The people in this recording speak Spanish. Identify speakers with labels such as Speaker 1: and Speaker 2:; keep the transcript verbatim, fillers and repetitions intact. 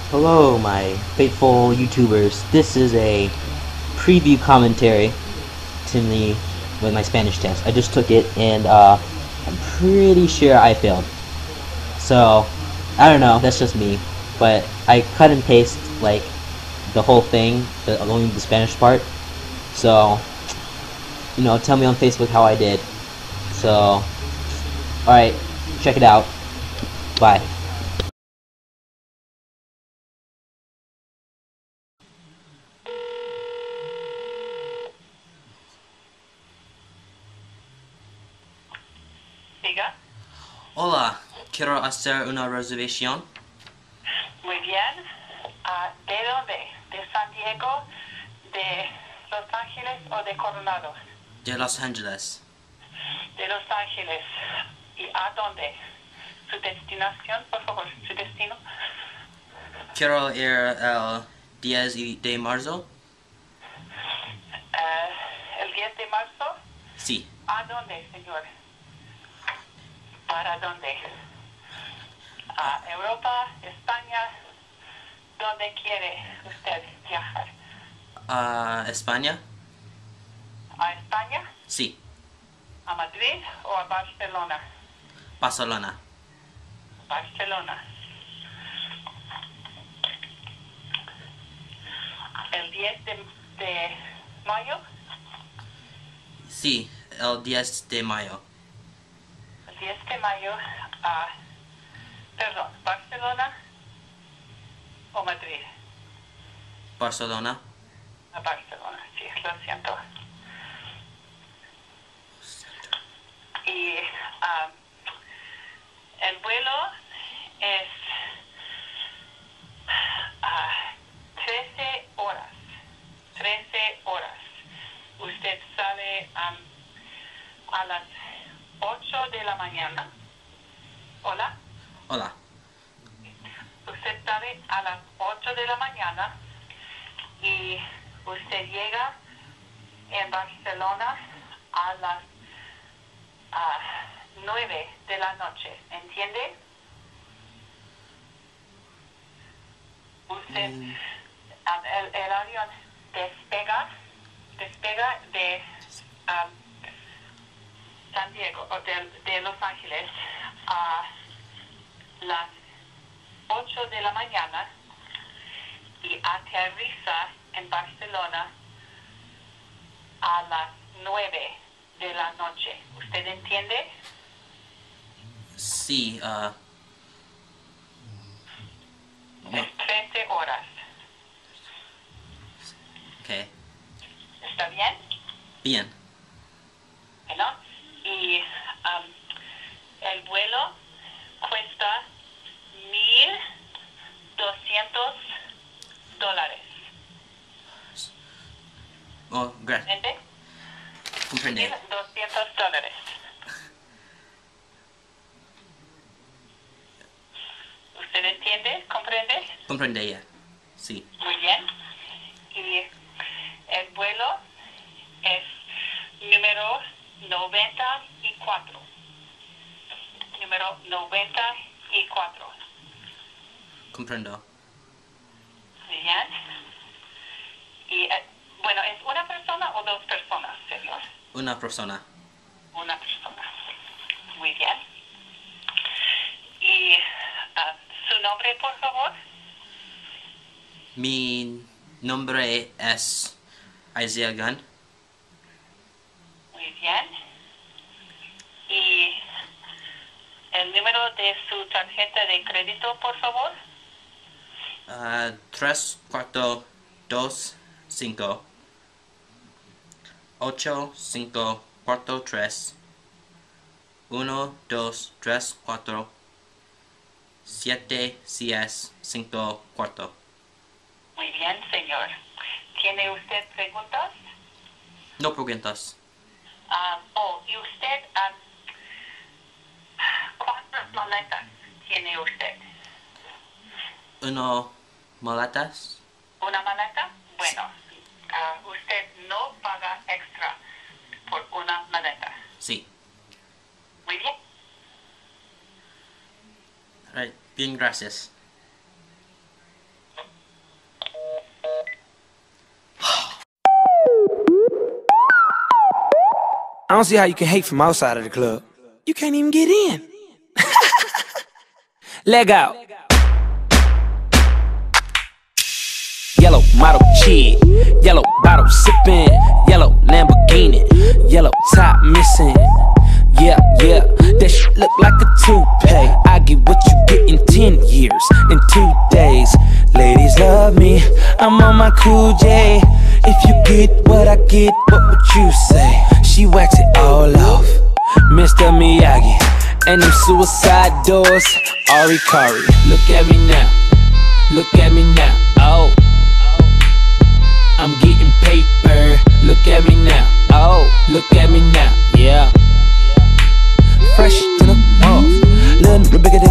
Speaker 1: Hello, my faithful YouTubers. This is a preview commentary to me with my Spanish test. I just took it, and uh, I'm pretty sure I failed. So, I don't know. That's just me. But I cut and paste like the whole thing, the, only the Spanish part. So, you know, tell me on Facebook how I did. So, alright, check it out. Bye.
Speaker 2: Diga.
Speaker 3: Hola, quiero hacer una reservación.
Speaker 2: Muy bien. Ah, ¿De dónde? ¿De San Diego? ¿De Los Ángeles o de Coronado?
Speaker 3: De Los Ángeles.
Speaker 2: De Los Ángeles. ¿Y a dónde? ¿Su destinación, por favor? ¿Su destino?
Speaker 3: Quiero ir el diez de marzo.
Speaker 2: Ah, ¿El diez de marzo?
Speaker 3: Sí.
Speaker 2: ¿A dónde, señor? ¿Para dónde? ¿A Europa? ¿España? ¿Dónde quiere usted viajar?
Speaker 3: ¿A España?
Speaker 2: ¿A España?
Speaker 3: Sí.
Speaker 2: ¿A Madrid o a Barcelona?
Speaker 3: Barcelona.
Speaker 2: Barcelona. ¿El diez de, de mayo?
Speaker 3: Sí, el diez de mayo.
Speaker 2: El diez de mayo a, perdón, Barcelona o Madrid.
Speaker 3: Barcelona.
Speaker 2: A Barcelona, sí, lo siento. Y um, el vuelo es a trece horas. trece horas. Usted sale um, a las ocho de la mañana. Hola.
Speaker 3: Hola.
Speaker 2: Usted sale a las ocho de la mañana y usted llega en Barcelona a las uh, nueve de la noche. ¿Entiende? Usted,
Speaker 3: Mm.
Speaker 2: um, el, el avión despega, despega de um, San Diego o de, de Los Ángeles a las ocho de la mañana y aterriza en Barcelona a las nueve de la noche. ¿Usted entiende?
Speaker 3: Sí, uh, no.
Speaker 2: Es trece horas.
Speaker 3: Okay.
Speaker 2: ¿Está bien?
Speaker 3: Bien.
Speaker 2: Bueno, y um, el vuelo cuesta mil doscientos dólares.
Speaker 3: Oh, gracias.
Speaker 2: ¿Entiende?
Speaker 3: Comprende.
Speaker 2: Mil doscientos dólares. ¿Usted entiende? ¿Comprende?
Speaker 3: Comprende ya. Sí.
Speaker 2: Muy bien. Y el vuelo es número noventa y cuatro. Número noventa y cuatro.
Speaker 3: Comprendo.
Speaker 2: Muy bien. Y, eh, bueno, ¿es una persona o dos personas, señor?
Speaker 3: Una persona.
Speaker 2: Una persona. Muy bien. Y ah, su nombre, por favor.
Speaker 3: Mi nombre es Isaiah Gunn.
Speaker 2: Muy bien. Y el número de su tarjeta de crédito, por favor.
Speaker 3: Uh, tres, cuatro, dos, cinco, ocho, cinco, cuatro, tres, uno, dos, tres, cuatro, siete, seis, cinco, cuatro.
Speaker 2: Muy bien, señor. ¿Tiene usted preguntas?
Speaker 3: No preguntas.
Speaker 2: Ah, oh, ¿y usted ah, cuántas maletas tiene usted?
Speaker 3: Uno, maletas.
Speaker 2: ¿Una maleta? Bueno, ah, usted no paga extra por una maleta.
Speaker 3: Sí.
Speaker 2: Muy bien.
Speaker 3: Right. Bien, gracias.
Speaker 4: I don't see how you can hate from outside of the club. You can't even get in. Leg out. Yellow model chick, yellow bottle sipping, yellow Lamborghini, yellow top missing. Yeah, yeah, that shit look like a toupee. I get what you get in ten years, in two days. Ladies love me, I'm on my cool J. If you get what I get, what would you say? She wax it all off, Mister Miyagi. And them suicide doors, Ari Kari. Look at me now, look at me now, oh. I'm getting paper, look at me now, oh. Look at me now, yeah. Fresh to the off, little bigger than